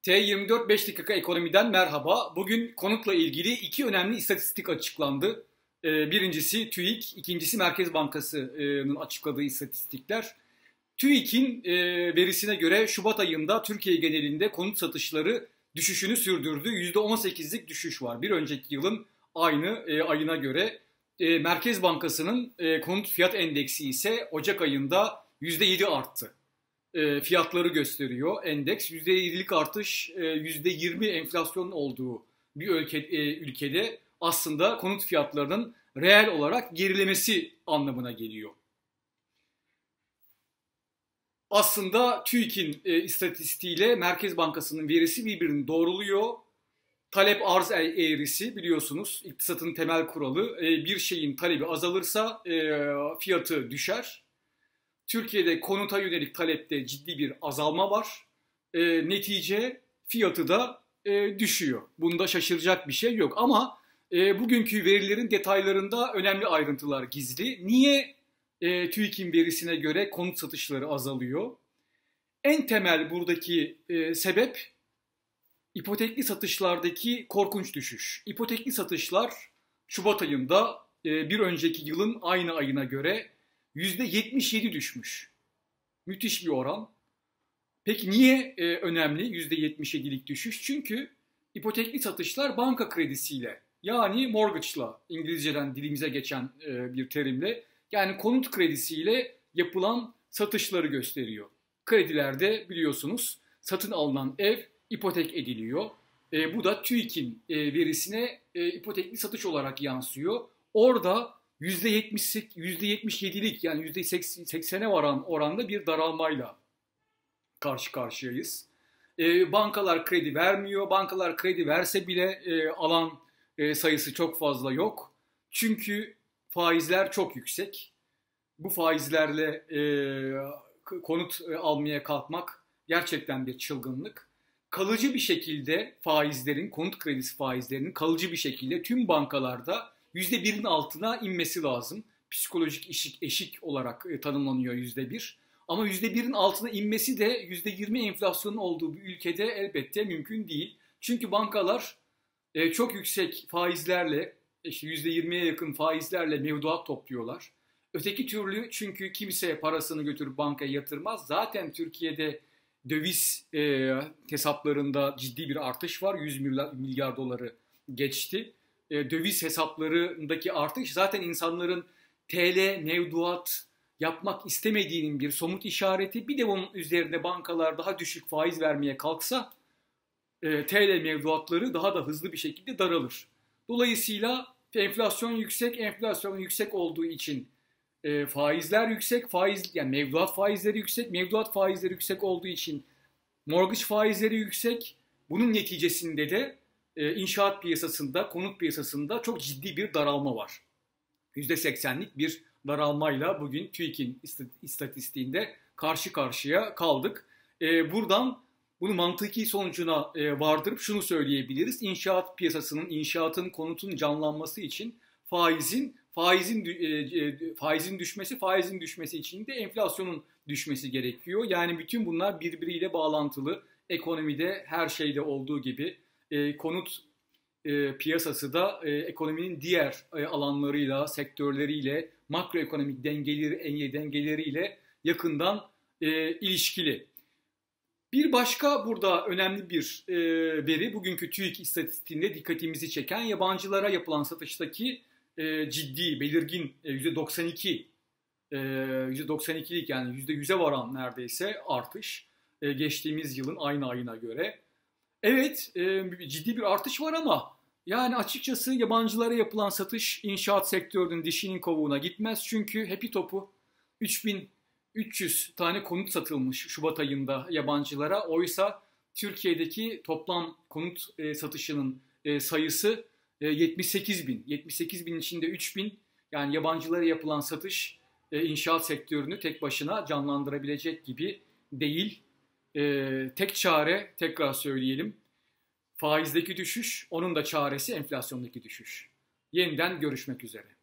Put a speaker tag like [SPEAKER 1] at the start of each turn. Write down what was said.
[SPEAKER 1] T24 5 dakika ekonomiden merhaba. Bugün konutla ilgili iki önemli istatistik açıklandı. Birincisi TÜİK, ikincisi Merkez Bankası'nın açıkladığı istatistikler. TÜİK'in verisine göre Şubat ayında Türkiye genelinde konut satışları düşüşünü sürdürdü. %18'lik düşüş var. Bir önceki yılın aynı ayına göre. Merkez Bankası'nın konut fiyat endeksi ise Ocak ayında %7 arttı. Fiyatları gösteriyor endeks. %7'lik artış, %20 enflasyonun olduğu bir ülkede aslında konut fiyatlarının reel olarak gerilemesi anlamına geliyor. Aslında TÜİK'in istatistiğiyle Merkez Bankası'nın verisi birbirini doğruluyor. Talep arz eğrisi biliyorsunuz iktisatın temel kuralı. Bir şeyin talebi azalırsa fiyatı düşer. Türkiye'de konuta yönelik talepte ciddi bir azalma var. Netice fiyatı da düşüyor. Bunda şaşıracak bir şey yok. Ama bugünkü verilerin detaylarında önemli ayrıntılar gizli. Niye TÜİK'in verisine göre konut satışları azalıyor? En temel buradaki sebep ipotekli satışlardaki korkunç düşüş. İpotekli satışlar Şubat ayında bir önceki yılın aynı ayına göre %77 düşmüş. Müthiş bir oran. Peki niye önemli %77'lik düşüş? Çünkü ipotekli satışlar banka kredisiyle yani mortgage'la İngilizceden dilimize geçen bir terimle yani konut kredisiyle yapılan satışları gösteriyor. Kredilerde biliyorsunuz satın alınan ev ipotek ediliyor. Bu da TÜİK'in verisine ipotekli satış olarak yansıyor. Orada %77'lik yani %80'e varan oranda bir daralmayla karşı karşıyayız. Bankalar kredi vermiyor. Bankalar kredi verse bile alan sayısı çok fazla yok. Çünkü faizler çok yüksek. Bu faizlerle konut almaya kalkmak gerçekten bir çılgınlık. Kalıcı bir şekilde faizlerin, konut kredisi faizlerinin kalıcı bir şekilde tüm bankalarda %1'in altına inmesi lazım. Psikolojik eşik olarak tanımlanıyor %1. Ama %1'in altına inmesi de %20 enflasyonun olduğu bir ülkede elbette mümkün değil. Çünkü bankalar çok yüksek faizlerle, işte %20'ye yakın faizlerle mevduat topluyorlar. Öteki türlü çünkü kimse parasını götürüp bankaya yatırmaz. Zaten Türkiye'de döviz hesaplarında ciddi bir artış var. 100 milyar doları geçti. Döviz hesaplarındaki artış zaten insanların TL mevduat yapmak istemediğinin bir somut işareti. Bir de bunun üzerine bankalar daha düşük faiz vermeye kalksa TL mevduatları daha da hızlı bir şekilde daralır. Dolayısıyla enflasyon yüksek olduğu için faizler yüksek, yani mevduat faizleri yüksek, mevduat faizleri yüksek olduğu için mortgage faizleri yüksek. Bunun neticesinde de inşaat piyasasında, konut piyasasında çok ciddi bir daralma var. %80'lik bir daralmayla bugün TÜİK'in istatistiğinde karşı karşıya kaldık. Buradan bunu mantıki sonucuna vardırıp şunu söyleyebiliriz. İnşaat piyasasının, inşaatın, konutun canlanması için faizin düşmesi için de enflasyonun düşmesi gerekiyor. Yani bütün bunlar birbiriyle bağlantılı. Ekonomide her şeyde olduğu gibi konut piyasası da ekonominin diğer alanlarıyla, sektörleriyle, makroekonomik dengeleriyle yakından ilişkili. Bir başka burada önemli bir veri, bugünkü TÜİK istatistiğinde dikkatimizi çeken yabancılara yapılan satıştaki ciddi, belirgin %92'lik yani %100'e varan neredeyse artış geçtiğimiz yılın aynı ayına göre. Evet, ciddi bir artış var ama yani açıkçası yabancılara yapılan satış inşaat sektörünün dişinin kovuğuna gitmez. Çünkü hepi topu 3300 tane konut satılmış Şubat ayında yabancılara. Oysa Türkiye'deki toplam konut satışının sayısı 78 bin. 78 bin içinde 3000 yani yabancılara yapılan satış inşaat sektörünü tek başına canlandırabilecek gibi değil. Tek çare tekrar söyleyelim. Faizdeki düşüş, onun da çaresi enflasyondaki düşüş. Yeniden görüşmek üzere.